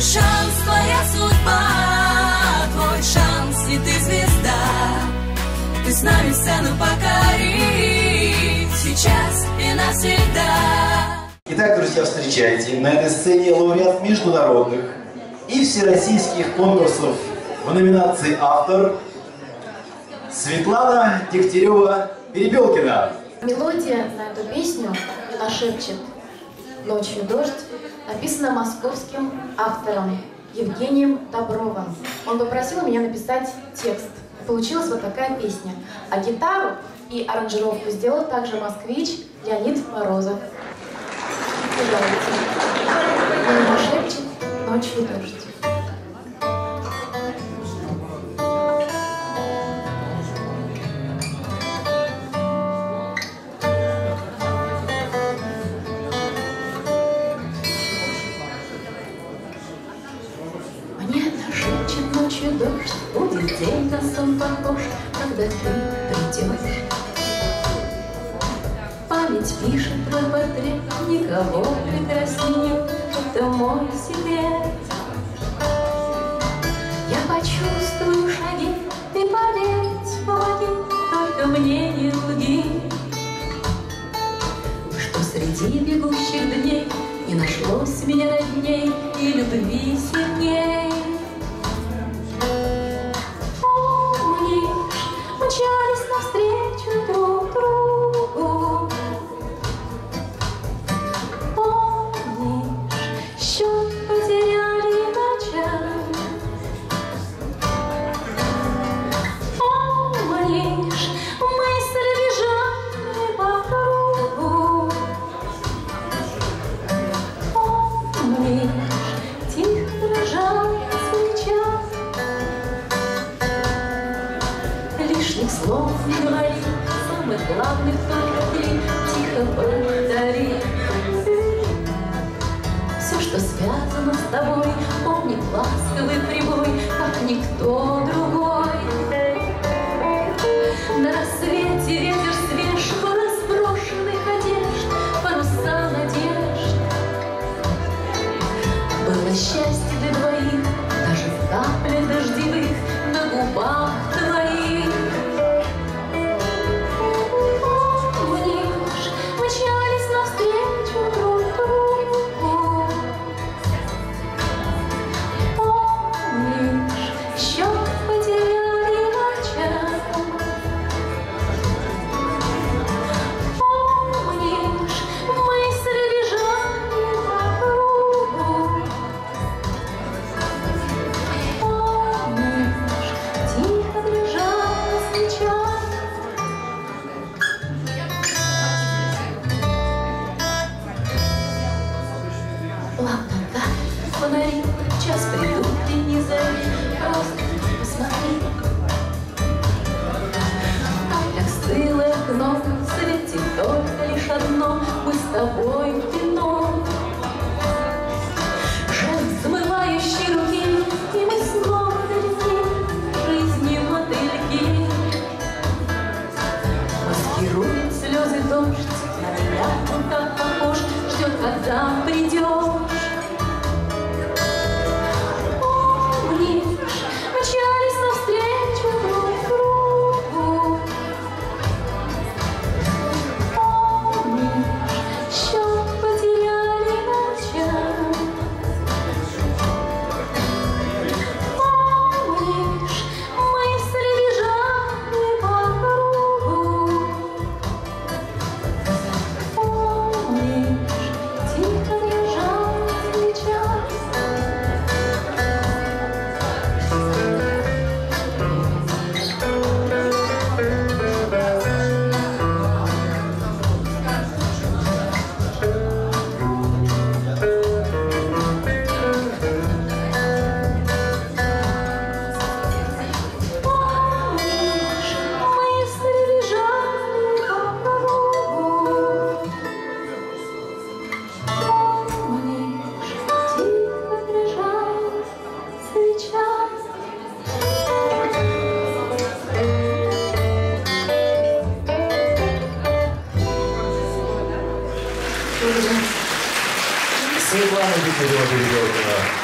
шанс, твоя судьба, твой шанс, и ты звезда. Ты с нами сцену покори, сейчас и навсегда. Итак, друзья, встречайте, на этой сцене лауреат международных и всероссийских конкурсов в номинации «Автор» Светлана Дегтярева-Перепелкина. Мелодия на эту песню «Она шепчет ночью дождь» написана московским автором Евгением Добровым. Он попросил меня написать текст. Получилась вот такая песня. А гитару и аранжировку сделал также москвич Леонид Морозов. Пожалуйста. «Она шепчет ночью дождь». Ночью дождь, будет день на сон похож, когда ты придешь. Память пишет твой портрет, никого прекраснее, это мой секрет. Я почувствую шаги, ты поверить помоги, только мне не лги, что среди бегущих дней не нашлось меня родней и любви сильней. Мчались навстречу друг другу. Помнишь, счет потеряли ночам. Помнишь, мысли бежали по кругу. Помнишь, тихо дрожала свеча. Лишних слов не говори, самых главных только ты тихо повтори. Все, что связано с тобой, помнит ласковый прибой, как никто другой. На рассвете ветер свеж, хвост брошенных одежд, паруса надежд. Было счастье для двоих, даже в каплях дождевых на губах твоих. Фонари, час придут и не зови, просто посмотри. Как стыло окно, светит только лишь одно, мы с тобой в кино. Жест замывающий руки, и мы снова далеки, жизни мотыльки. Маскирует слезы дождь, на тебя он так похож, ждет, когда придешь. Светлана Дегтярева-Перепелкина.